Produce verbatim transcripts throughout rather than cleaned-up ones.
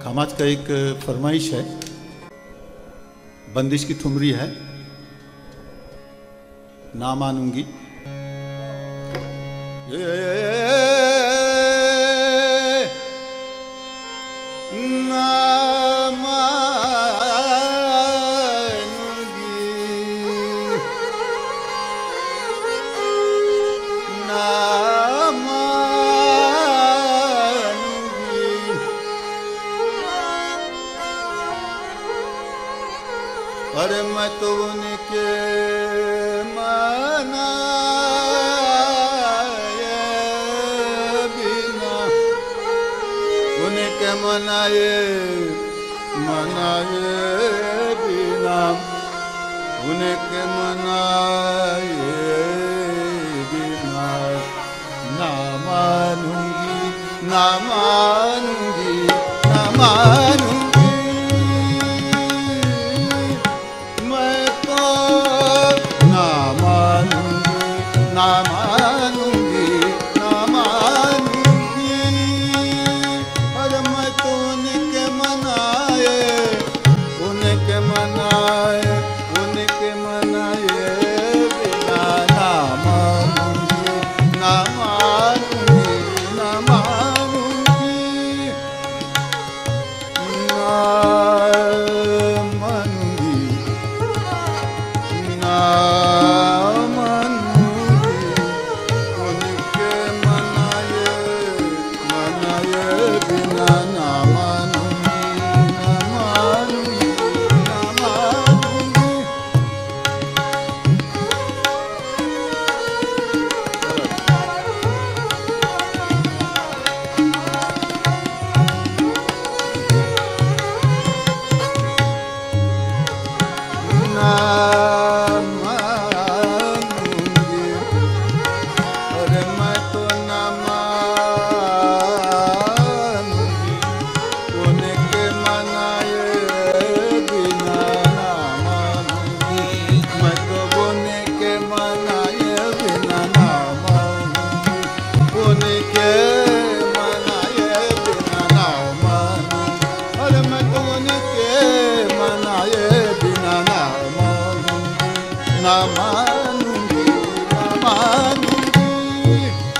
खामाज का एक फरमाइश है, बंदिश की ठुमरी है, ना मानूंगी। ना अरे मैं तो उनके मनाए बिना, उनके मनाए मनाए बिना, उनके मनाए बिना ना मानूंगी, ना मानूंगी, ना मानूंगी। ना मानूंगी, ना मानूंगी। अरे मैं तो उनके मनाए, उनके मनाए, उनके मनाए बिना ना मानूंगी, ना मानूंगी, ना मानूंगी, ना मानूंगी, ना ना मानूंगी, ना मानूंगी।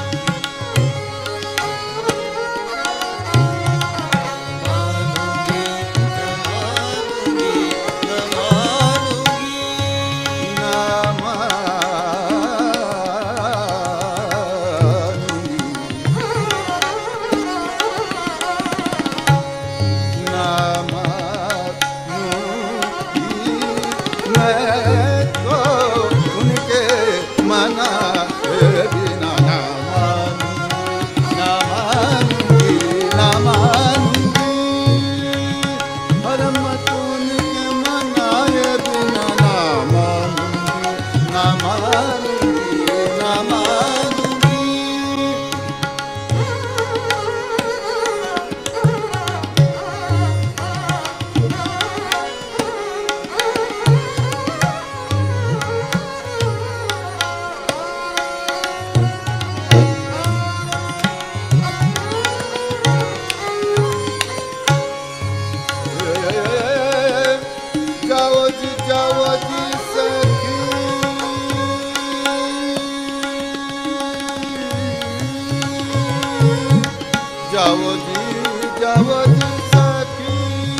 जाओ जी, जाओ जी सखी,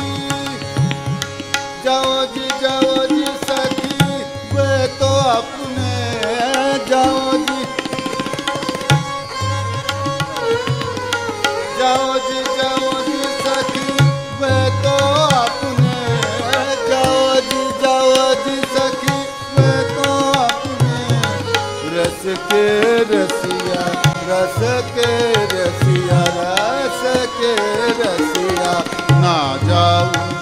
जाओ जी, जाओ जी सखी, वे तो अपने जाओ जी, जाओ जी, जाओ जी सखी, वे तो अपने जाओ जी, जाओ जी सखी, वे तो अपने रस के रसिया, रस के रसिया, रस के रसिया ना जाऊं।